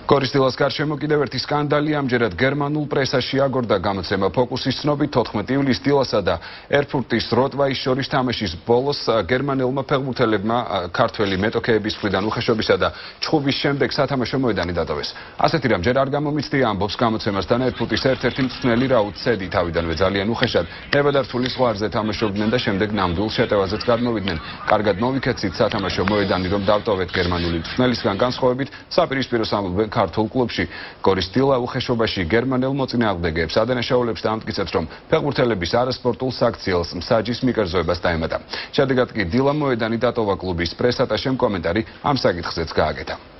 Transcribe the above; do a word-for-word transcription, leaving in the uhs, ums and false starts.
გორის დილას გარშემო კიდევ ერთი სკანდალი ამჯერად გერმანულ პრესაში აგორდა გამოცემა ფოკუსის ცნობით თოთხმეტი ივლისს დილასა და ერფურტის როტვაის შორის თამაშის ბოლოს გერმანელმა ფეხბურთელებმა ქართველი მეტოქეების მხრიდან უხეშობისა და ჩხუბის შემდეგ სათამაშო მოედანი დატოვეს. ასეთი რამ ჯერ არ გამომიცდია ამბობს გამოცემასთან ერფურტის ერთ-ერთი მწვრთნელი რაუდ ცედი თავიდანვე ძალიან უხეშად ნებადართულის ზღვარზე თამაშობდნენ და შემდეგ ნამდვილ შეტევაზეც გადმოვიდნენ. კარგად მოვიქეცით სათამაშო მოედანი რომ დავტოვეთ გერმანული მწვრთნელისგან განსხვავებით საპირისპიროს ამბობენ ქართულ კლუბში. გორის დილა უხეშობაში გერმანელ მოწინააღმდეგეებს ადანაშაულებს და ამტკიცებს, რომ ფეხბურთელების არასპორტულ საქციელს მსაჯის მიკერძოებას დაემატა. შედეგად კი დილა მოედანი დატოვა კლუბის პრეს-ატაშემ კომენტარი ამ საკითხზეც გააკეთა.